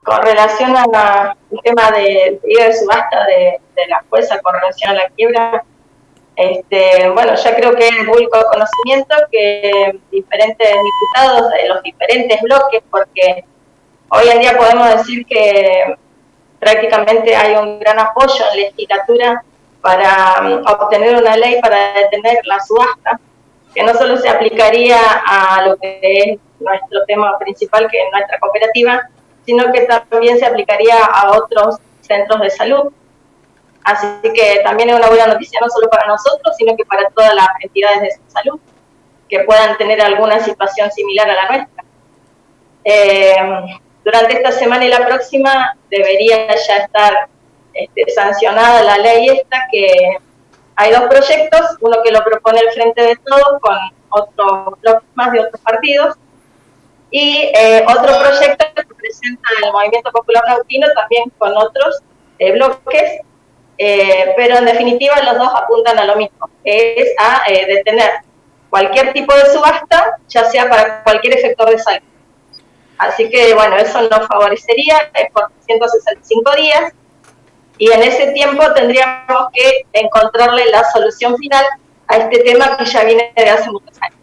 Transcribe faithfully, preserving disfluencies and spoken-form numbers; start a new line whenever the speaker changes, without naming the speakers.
con relación al tema de pedido de subasta de, de la jueza con relación a la quiebra, este, bueno, ya creo que es público conocimiento que diferentes diputados de los diferentes bloques, porque hoy en día podemos decir que prácticamente hay un gran apoyo en la legislatura para um, obtener una ley para detener la subasta, que no solo se aplicaría a lo que es nuestro tema principal, que es nuestra cooperativa, sino que también se aplicaría a otros centros de salud. Así que también es una buena noticia no solo para nosotros, sino que para todas las entidades de salud que puedan tener alguna situación similar a la nuestra. Eh, durante esta semana y la próxima debería ya estar este, sancionada la ley esta, que hay dos proyectos, uno que lo propone el Frente de Todos con otros bloques más de otros partidos, y eh, otro proyecto que presenta el Movimiento Popular Neuquino también con otros eh, bloques, eh, pero en definitiva los dos apuntan a lo mismo, que es a eh, detener cualquier tipo de subasta, ya sea para cualquier efector de salud. Así que, bueno, eso nos favorecería, es por ciento sesenta y cinco días, y en ese tiempo tendríamos que encontrarle la solución final a este tema que ya viene de hace muchos años.